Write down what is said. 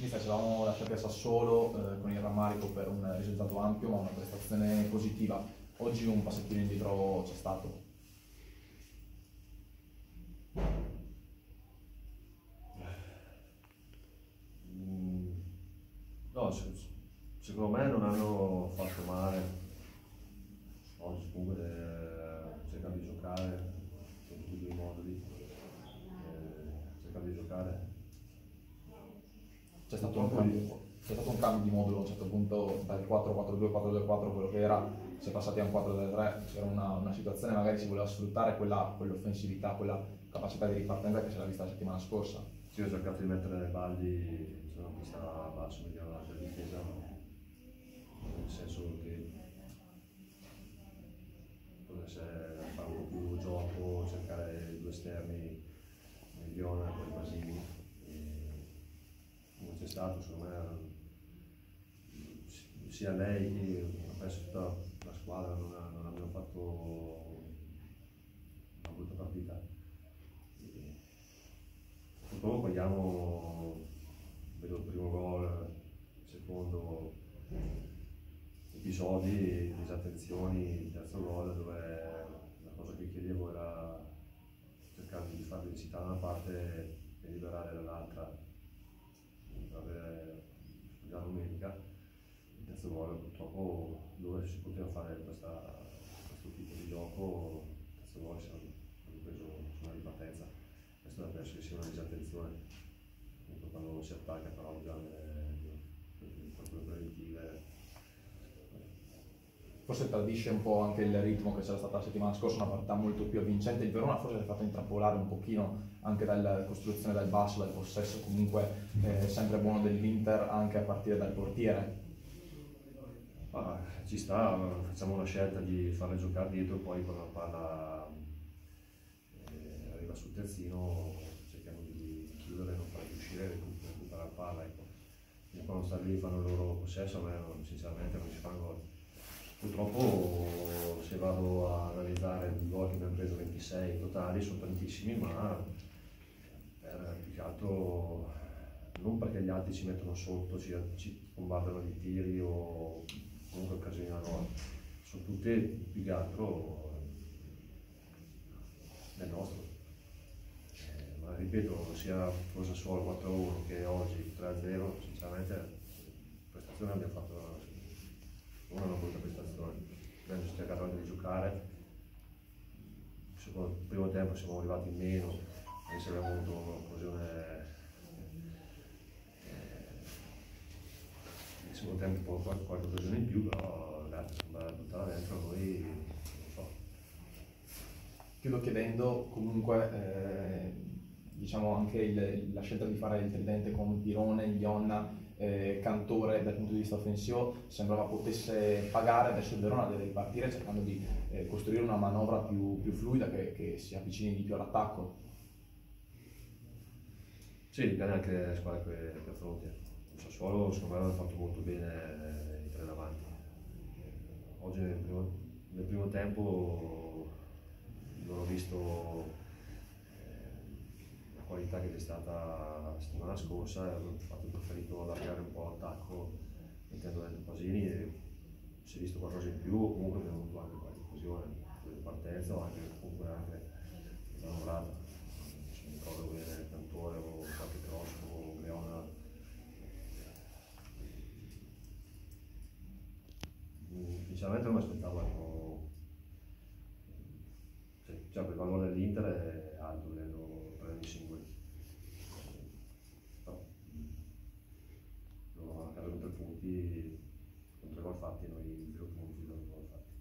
Mister, ci eravamo lasciati a Sassuolo con il rammarico per un risultato ampio ma una prestazione positiva. Oggi un passettino indietro c'è stato. No, secondo me non hanno fatto male. Oggi comunque cercare di giocare in tutti i moduli, cercare di giocare. C'è stato un cambio di modulo a un certo punto dal 4-4-2, 4-2-4, quello che era, si è passati a un 4-3-3, c'era una situazione, magari si voleva sfruttare quell'offensività, quella capacità di ripartenza che si era vista la settimana scorsa. Sì, ho cercato di mettere Baldi sulla pista basso, migliorare la difesa, nel senso che potesse fare un po' più gioco, cercare due esterni, Miliona e poi Basini. Non c'è stato, secondo me, sia lei che penso tutta la squadra non abbiamo fatto una brutta partita. Purtroppo paghiamo, vedo il primo gol, il secondo episodi, disattenzioni, il terzo gol, dove la cosa che chiedevo era cercare di far velocità da una parte e liberare dall'altra per avere la numerica. Il terzo gol purtroppo dove si poteva fare questo tipo di gioco, il terzo gol si è preso sulla ripartenza. Questo penso che sia una disattenzione, quando si attacca però già le preventive. Forse tradisce un po' anche il ritmo che c'era stata la settimana scorsa, una partita molto più avvincente. Il Verona forse si è fatto intrappolare un pochino anche dalla costruzione dal basso, dal possesso comunque sempre buono dell'Inter anche a partire dal portiere. Ci sta, facciamo una scelta di farle giocare dietro, poi quando la palla arriva sul terzino cerchiamo di chiudere, non farli uscire e recuperare la palla. Ecco. E quando stanno lì fanno il loro possesso, a me sinceramente non si fa gol. Purtroppo se vado a analizzare i gol che abbiamo preso 26 totali sono tantissimi, ma più che altro non perché gli altri ci mettono sotto, ci bombardano di tiri o comunque occasioni da gol, sono tutte più che altro del nostro. Ma ripeto, sia con Sassuolo 4-1 che oggi 3-0, sinceramente prestazione abbiamo fatto una brutta prestazione. Abbiamo cercato anche di giocare, il primo tempo siamo arrivati in meno, anche se abbiamo avuto un'occasione. Il secondo tempo qualche occasione in più, però l'altro sembra buttare dentro, noi non so. Chiudo chiedendo comunque diciamo anche la scelta di fare il tridente con Pirone, Ionna, Cantore dal punto di vista offensivo sembrava potesse pagare. Adesso il Verona deve ripartire cercando di costruire una manovra più fluida che si avvicini di più all'attacco. Sì, dipende anche dalle squadre che affronti. Il Sassuolo secondo me hanno fatto molto bene i tre davanti. Oggi nel primo tempo non ho visto la qualità che c'è stata la settimana scorsa, infatti ho preferito allargare un po' l'attacco mettendo dentro Pasini e si è visto qualcosa in più, comunque abbiamo avuto anche qualche occasione di partenza o comunque anche lavorata. Se mi ricordo bene Cantore o qualche cross o Leona. Sinceramente non mi aspettavo, ecco, cioè il valore dell'Inter è alto, vedendo 3 anni singoli. Però loro hanno 3 punti con 3 gol fatti, noi 0 punti, 2 gol fatti.